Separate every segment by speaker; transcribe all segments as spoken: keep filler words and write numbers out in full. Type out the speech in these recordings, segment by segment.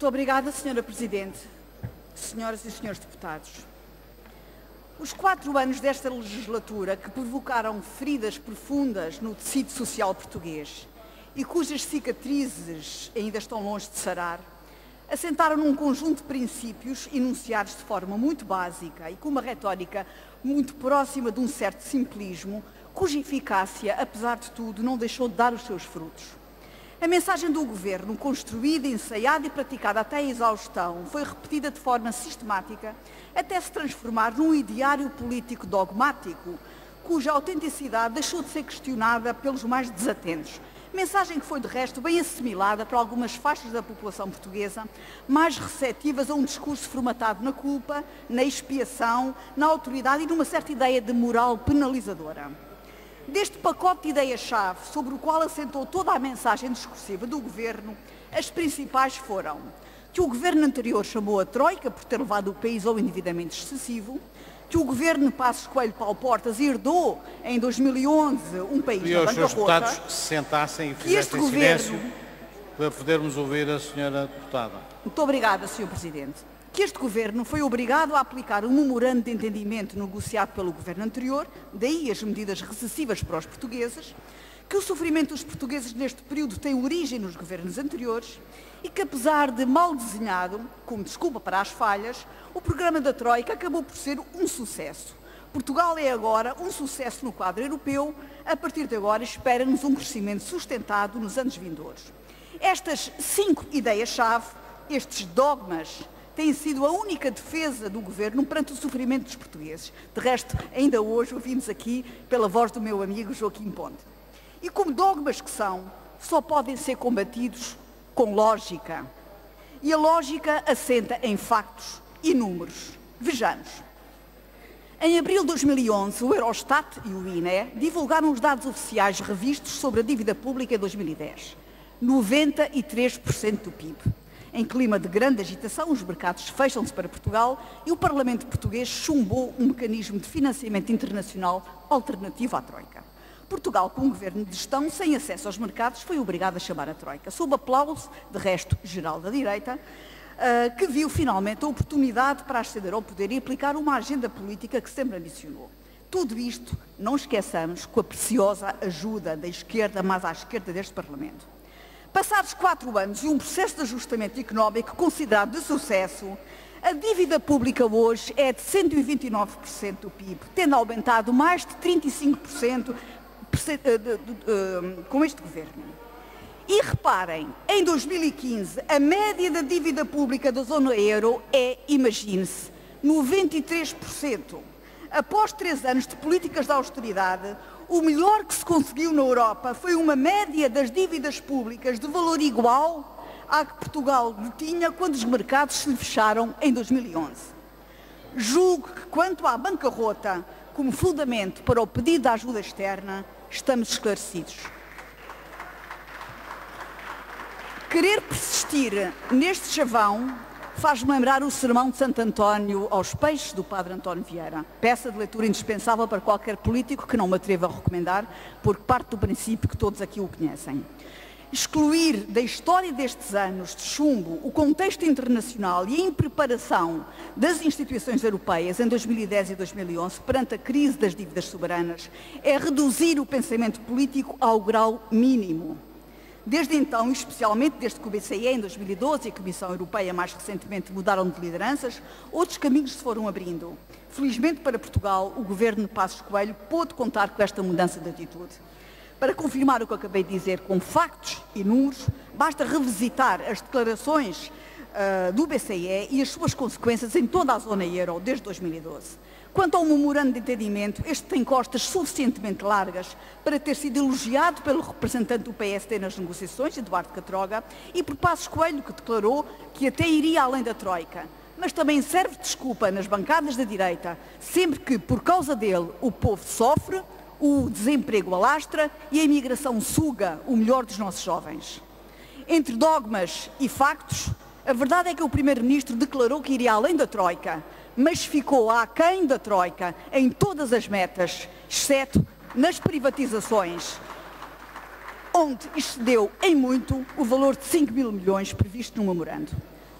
Speaker 1: Muito obrigada, senhora Presidente, senhoras e senhores deputados. Os quatro anos desta legislatura, que provocaram feridas profundas no tecido social português e cujas cicatrizes ainda estão longe de sarar, assentaram num conjunto de princípios enunciados de forma muito básica e com uma retórica muito próxima de um certo simplismo, cuja eficácia, apesar de tudo, não deixou de dar os seus frutos. A mensagem do Governo, construída, ensaiada e praticada até a exaustão, foi repetida de forma sistemática até se transformar num ideário político dogmático, cuja autenticidade deixou de ser questionada pelos mais desatentos. Mensagem que foi, de resto, bem assimilada por algumas faixas da população portuguesa, mais receptivas a um discurso formatado na culpa, na expiação, na autoridade e numa certa ideia de moral penalizadora. Deste pacote de ideias-chave, sobre o qual assentou toda a mensagem discursiva do Governo, as principais foram que o Governo anterior chamou a Troika por ter levado o país ao endividamento excessivo, que o Governo Passos Coelho Paulo Portas herdou em dois mil e onze um país
Speaker 2: e
Speaker 1: na
Speaker 2: bancarrota. E aos seus deputados que se sentassem e fizessem
Speaker 1: governo...
Speaker 2: silêncio para podermos ouvir a senhora deputada.
Speaker 1: Muito obrigada, senhor Presidente. Que este Governo foi obrigado a aplicar um memorando de entendimento negociado pelo Governo anterior, daí as medidas recessivas para os portugueses, que o sofrimento dos portugueses neste período tem origem nos governos anteriores e que, apesar de mal desenhado, como desculpa para as falhas, o programa da Troika acabou por ser um sucesso. Portugal é agora um sucesso no quadro europeu, a partir de agora espera-nos um crescimento sustentado nos anos vindouros. Estas cinco ideias-chave, estes dogmas, tem sido a única defesa do Governo perante o sofrimento dos portugueses. De resto, ainda hoje ouvimos aqui pela voz do meu amigo Joaquim Ponte. E como dogmas que são, só podem ser combatidos com lógica. E a lógica assenta em factos e números. Vejamos. Em abril de dois mil e onze, o Eurostat e o I N E divulgaram os dados oficiais revistos sobre a dívida pública em dois mil e dez. noventa e três por cento do P I B. Em clima de grande agitação, os mercados fecham-se para Portugal e o Parlamento português chumbou um mecanismo de financiamento internacional alternativo à Troika. Portugal, com um governo de gestão sem acesso aos mercados, foi obrigado a chamar a Troika, sob aplauso, de resto geral da direita, uh, que viu finalmente a oportunidade para ascender ao poder e aplicar uma agenda política que sempre ambicionou. Tudo isto, não esqueçamos, com a preciosa ajuda da esquerda, mais à esquerda deste Parlamento. Passados quatro anos e um processo de ajustamento económico considerado de sucesso, a dívida pública hoje é de cento e vinte e nove por cento do P I B, tendo aumentado mais de trinta e cinco por cento com este Governo. E reparem, em dois mil e quinze, a média da dívida pública da zona euro é, imagine-se, noventa e três por cento. Após três anos de políticas de austeridade, o melhor que se conseguiu na Europa foi uma média das dívidas públicas de valor igual à que Portugal tinha quando os mercados se fecharam em dois mil e onze. Julgo que, quanto à bancarrota, como fundamento para o pedido de ajuda externa, estamos esclarecidos. Querer persistir neste chavão faz-me lembrar o sermão de Santo António aos peixes do Padre António Vieira, peça de leitura indispensável para qualquer político que não me atreva a recomendar, porque parte do princípio que todos aqui o conhecem. Excluir da história destes anos de chumbo o contexto internacional e a impreparação das instituições europeias em dois mil e dez e dois mil e onze perante a crise das dívidas soberanas é reduzir o pensamento político ao grau mínimo. Desde então, especialmente desde que o B C E em dois mil e doze e a Comissão Europeia mais recentemente mudaram de lideranças, outros caminhos se foram abrindo. Felizmente para Portugal, o Governo de Passos Coelho pôde contar com esta mudança de atitude. Para confirmar o que eu acabei de dizer com factos e números, basta revisitar as declarações uh, do B C E e as suas consequências em toda a zona euro desde dois mil e doze. Quanto ao memorando de entendimento, este tem costas suficientemente largas para ter sido elogiado pelo representante do P S D nas negociações, Eduardo Catroga, e por Passos Coelho, que declarou que até iria além da Troika. Mas também serve de desculpa nas bancadas da direita, sempre que, por causa dele, o povo sofre, o desemprego alastra e a imigração suga o melhor dos nossos jovens. Entre dogmas e factos, a verdade é que o Primeiro-Ministro declarou que iria além da Troika, mas ficou aquém da Troika em todas as metas, exceto nas privatizações, onde excedeu em muito o valor de cinco mil milhões previsto no memorando.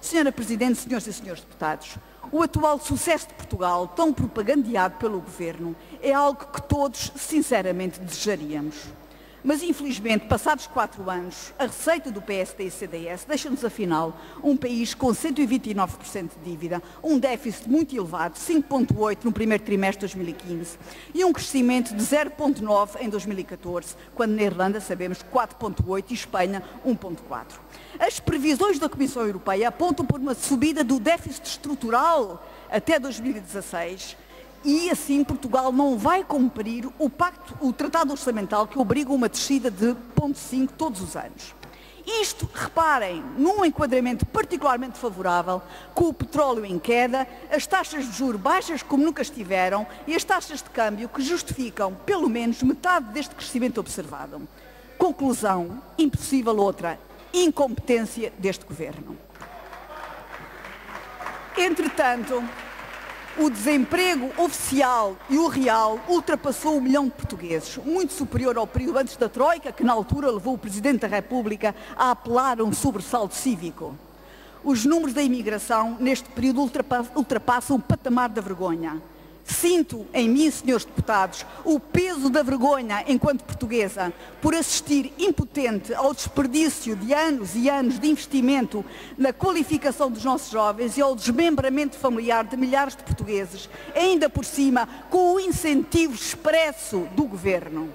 Speaker 1: Senhora Presidente, senhoras e senhores deputados, o atual sucesso de Portugal, tão propagandeado pelo Governo, é algo que todos, sinceramente, desejaríamos. Mas, infelizmente, passados quatro anos, a receita do P S D e C D S deixa-nos, afinal, um país com cento e vinte e nove por cento de dívida, um déficit muito elevado, cinco vírgula oito por cento no primeiro trimestre de dois mil e quinze, e um crescimento de zero vírgula nove por cento em dois mil e catorze, quando na Irlanda, sabemos, quatro vírgula oito por cento e Espanha, um vírgula quatro por cento. As previsões da Comissão Europeia apontam por uma subida do déficit estrutural até dois mil e dezasseis, e assim Portugal não vai cumprir o pacto, o tratado orçamental que obriga uma descida de zero vírgula cinco todos os anos. Isto, reparem, num enquadramento particularmente favorável, com o petróleo em queda, as taxas de juros baixas como nunca estiveram e as taxas de câmbio que justificam pelo menos metade deste crescimento observado. Conclusão, impossível outra, incompetência deste Governo. Entretanto, o desemprego oficial e o real ultrapassou um milhão de portugueses, muito superior ao período antes da Troika, que na altura levou o Presidente da República a apelar a um sobressalto cívico. Os números da imigração neste período ultrapassam o patamar da vergonha. Sinto em mim, senhores deputados, o peso da vergonha enquanto portuguesa por assistir impotente ao desperdício de anos e anos de investimento na qualificação dos nossos jovens e ao desmembramento familiar de milhares de portugueses, ainda por cima com o incentivo expresso do Governo.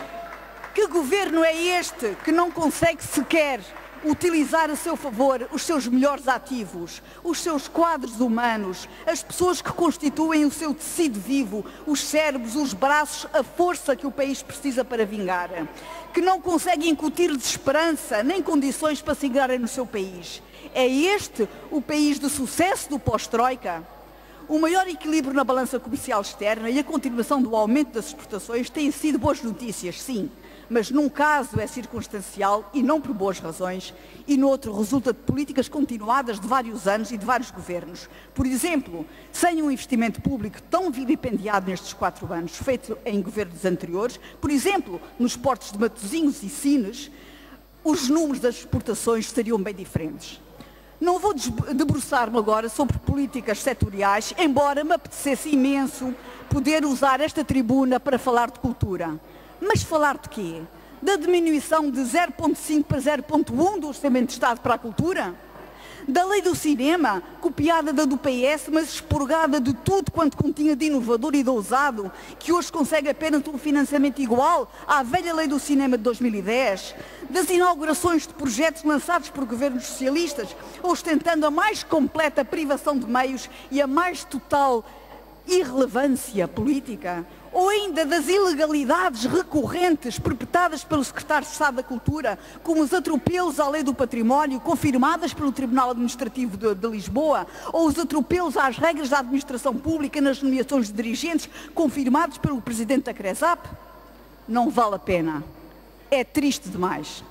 Speaker 1: Que Governo é este que não consegue sequer utilizar a seu favor os seus melhores ativos, os seus quadros humanos, as pessoas que constituem o seu tecido vivo, os cérebros, os braços, a força que o país precisa para vingar, que não consegue incutir-lhes esperança nem condições para se integrarem no seu país? É este o país de sucesso do pós-Troika? O maior equilíbrio na balança comercial externa e a continuação do aumento das exportações têm sido boas notícias, sim, mas num caso é circunstancial e não por boas razões, e no outro resulta de políticas continuadas de vários anos e de vários governos. Por exemplo, sem um investimento público tão vilipendiado nestes quatro anos, feito em governos anteriores, por exemplo, nos portos de Matosinhos e Sines, os números das exportações seriam bem diferentes. Não vou debruçar-me agora sobre políticas setoriais, embora me apetecesse imenso poder usar esta tribuna para falar de cultura. Mas falar de quê? Da diminuição de zero vírgula cinco para zero vírgula um do Orçamento de Estado para a cultura? Da lei do cinema, copiada da do P S, mas expurgada de tudo quanto continha de inovador e de ousado, que hoje consegue apenas um financiamento igual à velha lei do cinema de dois mil e dez? Das inaugurações de projetos lançados por governos socialistas, ostentando a mais completa privação de meios e a mais total irrelevância política? Ou ainda das ilegalidades recorrentes perpetradas pelo Secretário de Estado da Cultura, como os atropelos à lei do património, confirmadas pelo Tribunal Administrativo de, de Lisboa, ou os atropelos às regras da administração pública nas nomeações de dirigentes, confirmados pelo Presidente da CRESAP? Não vale a pena. É triste demais.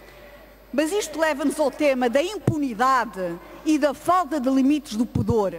Speaker 1: Mas isto leva-nos ao tema da impunidade e da falta de limites do pudor.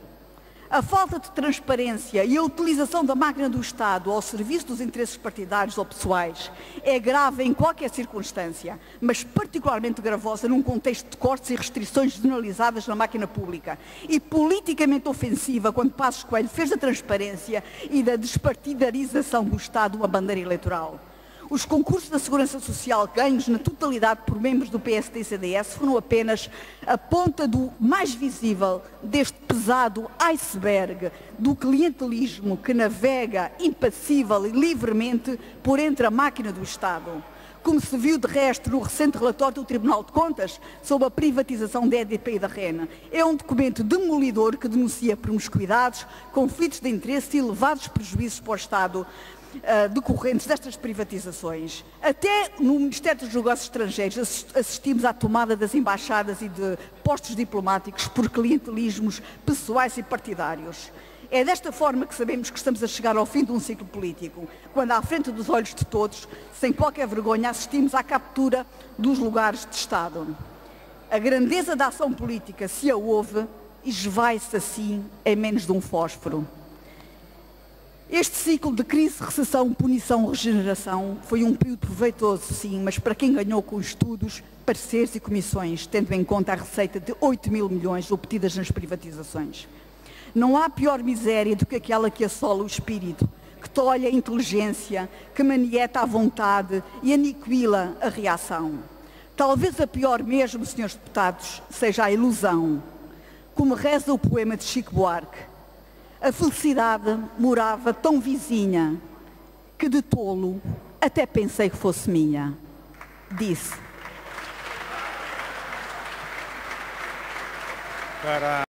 Speaker 1: A falta de transparência e a utilização da máquina do Estado ao serviço dos interesses partidários ou pessoais é grave em qualquer circunstância, mas particularmente gravosa num contexto de cortes e restrições generalizadas na máquina pública e politicamente ofensiva quando Passos Coelho fez da transparência e da despartidarização do Estado uma bandeira eleitoral. Os concursos da Segurança Social ganhos na totalidade por membros do P S D e C D S foram apenas a ponta do mais visível deste pesado iceberg do clientelismo que navega impassível e livremente por entre a máquina do Estado. Como se viu de resto no recente relatório do Tribunal de Contas sobre a privatização da E D P e da REN. É um documento demolidor que denuncia promiscuidades, conflitos de interesse e elevados prejuízos para o Estado Uh, decorrentes destas privatizações. Até no Ministério dos Negócios Estrangeiros assistimos à tomada das embaixadas e de postos diplomáticos por clientelismos pessoais e partidários. É desta forma que sabemos que estamos a chegar ao fim de um ciclo político, quando à frente dos olhos de todos, sem qualquer vergonha, assistimos à captura dos lugares de Estado. A grandeza da ação política, se a houve, esvai-se assim em menos de um fósforo. Este ciclo de crise, recessão, punição, regeneração foi um período proveitoso, sim, mas para quem ganhou com estudos, pareceres e comissões, tendo em conta a receita de oito mil milhões obtidas nas privatizações. Não há pior miséria do que aquela que assola o espírito, que tolhe a inteligência, que manieta a vontade e aniquila a reação. Talvez a pior mesmo, senhores deputados, seja a ilusão. Como reza o poema de Chico Buarque, a felicidade morava tão vizinha que de tolo até pensei que fosse minha. Disse.
Speaker 2: Para